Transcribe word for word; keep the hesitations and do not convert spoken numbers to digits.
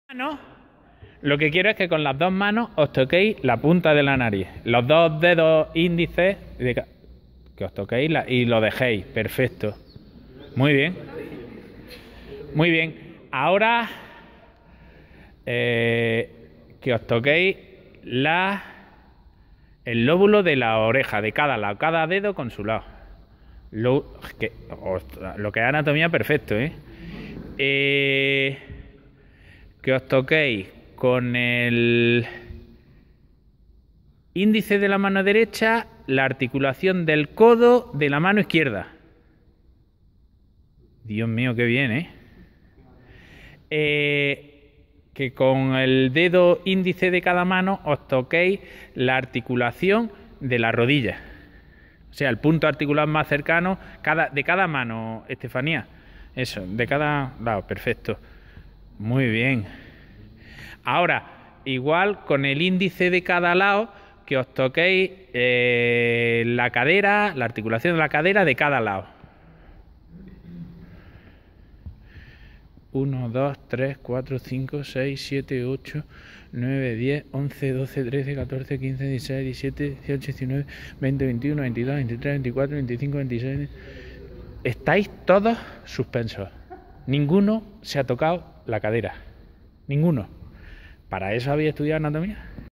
manos, lo que quiero es que con las dos manos os toquéis la punta de la nariz, los dos dedos índices, de que os toquéis la, y lo dejéis. Perfecto. Muy bien. Muy bien. Ahora eh, que os toquéis la, el lóbulo de la oreja, de cada lado, cada dedo con su lado. Lo que, lo que es anatomía, perfecto, ¿eh? Eh, que os toquéis con el índice de la mano derecha la articulación del codo de la mano izquierda. Dios mío, qué bien, ¿eh? eh que con el dedo índice de cada mano os toquéis la articulación de la rodilla. O sea, el punto articular más cercano cada, de cada mano, Estefanía. Eso, de cada lado, perfecto. Muy bien. Ahora, igual con el índice de cada lado, que os toquéis eh, la cadera, la articulación de la cadera de cada lado. uno, dos, tres, cuatro, cinco, seis, siete, ocho, nueve, diez, once, doce, trece, catorce, quince, dieciséis, diecisiete, dieciocho, diecinueve, veinte, veintiuno, veintidós, veintitrés, veinticuatro, veinticinco, veintiséis... Estáis todos suspensos. Ninguno se ha tocado la cadera. Ninguno. ¿Para eso habéis estudiado anatomía?